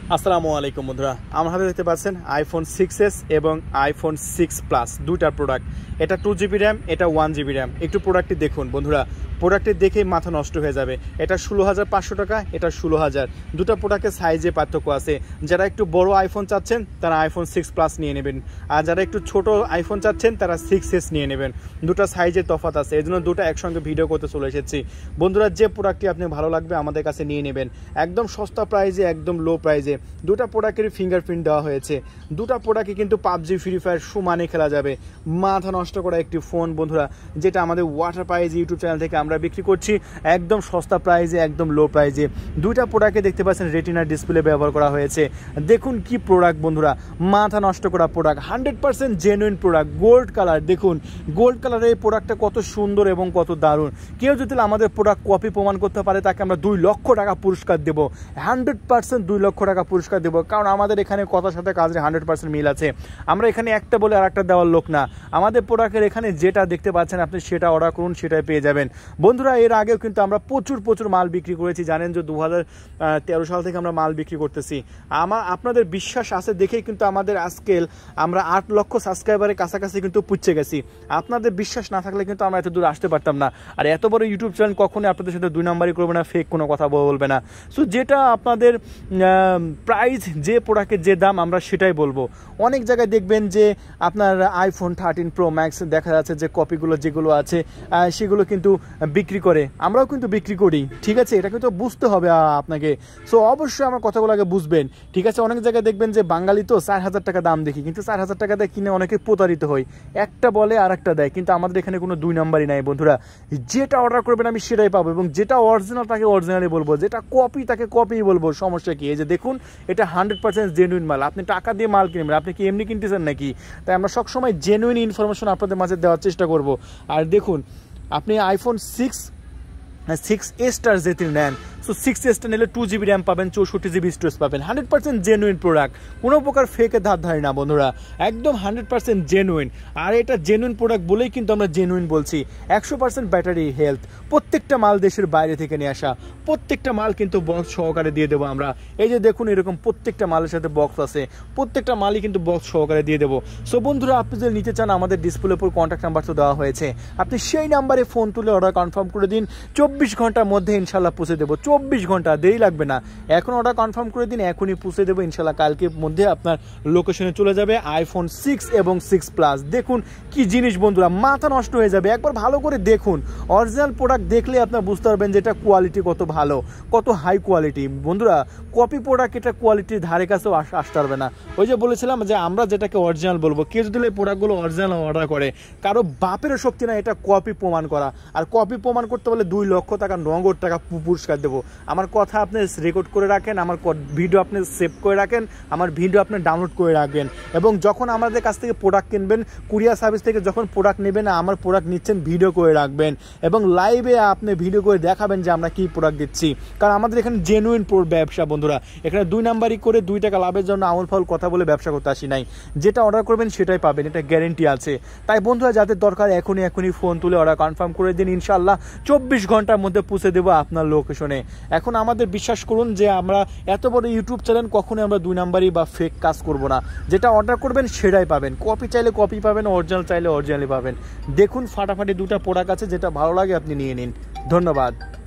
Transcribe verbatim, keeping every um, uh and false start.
আসসালামু আলাইকুম বন্ধুরা, আমার হাতে দেখতে পাচ্ছেন আইফোন সিক্স এস এবং আইফোন সিক্স প্লাস দুইটা প্রোডাক্ট। এটা টু জিবি র্যাম, এটা ওয়ান জিবি র্যাম। একটু প্রোডাক্টটি দেখুন বন্ধুরা, প্রোডাক্টটি দেখেই মাথা নষ্ট হয়ে যাবে। এটা ষোলো হাজার পাঁচশো টাকা, এটা ষোলো হাজার। দুটো প্রোডাক্টের সাইজে পার্থক্য আছে। যারা একটু বড় আইফোন চাচ্ছেন তারা আইফোন সিক্স প্লাস নিয়ে নেবেন, আর যারা একটু ছোট আইফোন চাচ্ছেন তারা সিক্স এস নিয়ে নেবেন। দুটো সাইজের তফাৎ আছে, এই জন্য দুটো একসঙ্গে ভিডিও করতে চলে এসেছি। বন্ধুরা, যে প্রোডাক্টটি আপনি ভালো লাগবে আমাদের কাছে নিয়ে নেবেন, একদম সস্তা প্রাইজে, একদম লো প্রাইজে। দুটা প্রোডাক্টের ফিঙ্গারপ্রিন্ট দেওয়া হয়েছে। দুটা প্রোডাক্টে কিন্তু পাবজি ফ্রি ফায়ার সমানে খেলা যাবে। মাথা নষ্ট করা একটি ফোন বন্ধুরা, যেটা আমাদের ওয়াটার প্রাইজ ইউটিউব চ্যানেল থেকে আমরা বিক্রি করছি একদম সস্তা প্রাইজে, একদম লো প্রাইজে। দুইটা প্রোডাক্টে দেখতে পাচ্ছেন রেটিনার ডিসপ্লে ব্যবহার করা হয়েছে। দেখুন কি প্রোডাক্ট বন্ধুরা, মাথা নষ্ট করা product, hundred percent genuine product. Gold colour, দেখুন গোল্ড কালারের এই প্রোডাক্টটা কত সুন্দর এবং কত দারুণ। কেউ যদি আমাদের প্রোডাক্ট কপি প্রমাণ করতে পারে তাকে আমরা দুই লক্ষ টাকা পুরস্কার দেবো, হান্ড্রেড পার্সেন্ট দুই লক্ষ টাকা পুরস্কার দেবো। কারণ আমাদের এখানে কথার সাথে কাজের হান্ড্রেড পার্সেন্ট মিল আছে। আমরা এখানে একটা বলে আর একটা দেওয়ার লোক না। আমাদের প্রোডাক্টের এখানে যেটা দেখতে পাচ্ছেন আপনি সেটা অর্ডার করুন, সেটাই পেয়ে যাবেন। বন্ধুরা, এর আগেও কিন্তু আমরা প্রচুর প্রচুর মাল বিক্রি করেছি। জানেন যে দু হাজার তেরো সাল থেকে আমরা মাল বিক্রি করতেছি। আমার আপনাদের বিশ্বাস আছে দেখেই কিন্তু আমাদের আজকাল আমরা আট লক্ষ সাবস্ক্রাইবারের কাছাকাছি কিন্তু পুচ্ছে গেছি। আপনাদের বিশ্বাস না থাকলে কিন্তু আমরা এত দূর আসতে পারতাম না। আর এত বড় ইউটিউব চ্যানেল কখনোই আপনাদের সাথে দুই নাম্বারই করবে না, ফেক কোনো কথা বলবে না। সো যেটা আপনাদের প্রাইস, যে প্রোডাক্টের যে দাম আমরা সেটাই বলবো। অনেক জায়গায় দেখবেন যে আপনার আইফোন থার্টিন প্রো ম্যাক্স দেখা যাচ্ছে যে কপিগুলো যেগুলো আছে সেগুলো কিন্তু বিক্রি করে, আমরাও কিন্তু বিক্রি করি। ঠিক আছে, এটা কিন্তু বুঝতে হবে আপনাকে। সো অবশ্যই আমার কথাগুলো আগে বুঝবেন। ঠিক আছে, অনেক জায়গায় দেখবেন যে বাঙালি তো চার হাজার টাকা দাম দেখি, কিন্তু চার হাজার টাকা দিয়ে কিনে অনেকে প্রতারিত হয়। একটা বলে আর একটা দেয়, কিন্তু আমাদের এখানে কোনো দুই নাম্বারই নাই বন্ধুরা। যেটা অর্ডার করবেন আমি সেটাই পাবো, এবং যেটা অরিজিনাল তাকে অরিজিনালি বলবো, যেটা কপি তাকে কপি বলবো। সমস্যা কি? এই যে দেখুন, এটা হান্ড্রেড পার্সেন্ট জেনুইন মাল। আপনি টাকা দিয়ে মাল কিনবেন, আপনি কি এমনি কিনতেছেন নাকি? তাই আমরা সবসময় জেনুইন ইনফরমেশন আপনাদের মাঝে দেওয়ার চেষ্টা করব। আর দেখুন, আপনি আইফোন সিক্স সিক্স এসটার যেতে নেন, সো সিক্স এসটা নিলে টু জিবি র্যাম পাবেন, চৌষট্টি জিবি স্টোরেজ পাবেন। হান্ড্রেড পার্সেন্ট জেনুইন প্রোডাক্ট, কোনো প্রকার ফেকের ধার ধারি না বন্ধুরা, একদম হান্ড্রেড পার্সেন্ট জেনুইন। আর এটা জেনুইন প্রোডাক্ট বলেই কিন্তু আমরা জেনুইন বলছি। একশো পার্সেন্ট ব্যাটারি হেলথ, প্রত্যেকটা মাল দেশের বাইরে থেকে নিয়ে আসা, প্রত্যেকটা মাল কিন্তু বক্স সহকারে দিয়ে দেবো আমরা। এই যে দেখুন, এরকম প্রত্যেকটা মালের সাথে বক্স আছে, প্রত্যেকটা মালই কিন্তু বক্স সহকারে দিয়ে দেবো। সো বন্ধুরা, আপনি যদি নিতে চান আমাদের ডিসপ্লের উপর কন্ট্যাক্ট নাম্বার তো দেওয়া হয়েছে, আপনি সেই নাম্বারে ফোন তুলে অর্ডার কনফার্ম করে দিন। চব্বিশ ঘন্টার মধ্যে ইনশাল্লাহ পৌঁছে দেবো, চব্বিশ ঘন্টা দেরি লাগবে না। এখন অর্ডার কনফার্ম করে দিন, এখনই পৌঁছে দেবো ইনশাল্লাহ। কালকের মধ্যে আপনার লোকেশনে চলে যাবে আইফোন সিক্স এবং সিক্স প্লাস। দেখুন কি জিনিস বন্ধুরা, মাথা নষ্ট হয়ে যাবে। একবার ভালো করে দেখুন, অরিজিনাল প্রোডাক্ট দেখলে আপনার বুঝতে পারবেন যে এটা কোয়ালিটি কত ভালো, কত হাই কোয়ালিটি। বন্ধুরা, কপি প্রোডাক্ট এটা কোয়ালিটির ধারে কাছেও আসতে পারবে না। ওই যে বলেছিলাম যে আমরা যেটাকে অরিজিনাল বলবো, কেউ যদি এই প্রোডাক্টগুলো অরিজিনাল অর্ডার করে, কারো বাপেরও শক্তি না এটা কপি প্রমাণ করা। আর কপি প্রমাণ করতে বলে দুই লক্ষ টাকা নগদ টাকা পুরস্কার দেবো। আমার কথা আপনি রেকর্ড করে রাখেন, আমার ভিডিও আপনি সেভ করে রাখেন, আমার ভিডিও আপনি ডাউনলোড করে রাখবেন, এবং যখন আমাদের কাছ থেকে প্রোডাক্ট কিনবেন, কুরিয়ার সার্ভিস থেকে যখন প্রোডাক্ট নেবেন, আমার প্রোডাক্ট নিচ্ছেন, ভিডিও করে রাখবেন, এবং লাইভে আপনি ভিডিও করে দেখাবেন যে আমরা কি প্রোডাক্ট দিচ্ছি। কারণ আমাদের এখানে জেনুইন ব্যবসা বন্ধুরা, এখানে দুই নাম্বারই করে দুই টাকা লাভের জন্য আমল ফাউল কথা বলে ব্যবসা করতে আসি নাই। যেটা অর্ডার করবেন সেটাই পাবেন, এটা গ্যারেন্টি আছে। তাই বন্ধুরা, যাদের দরকার এখনই এখনই ফোন তুলে অর্ডার কনফার্ম করে দিন, ইনশাল্লাহ চব্বিশ ঘন্টার মধ্যে পৌঁছে দেবো আপনার লোকেশনে। এখন আমাদের বিশ্বাস করুন যে আমরা এত বড় ইউটিউব চ্যানেল, কখনোই আমরা দুই নাম্বারই বা ফেক কাজ করব না। যেটা অর্ডার করবেন সেটাই পাবেন, কপি চাইলে কপি পাবেন, অরিজিনাল চাইলে অরিজিনালি পাবেন। দেখুন, ফাটাফাটি দুটো প্রোডাক্ট আছে, যেটা ভালো লাগে আপনি নিয়ে নিন। ধন্যবাদ।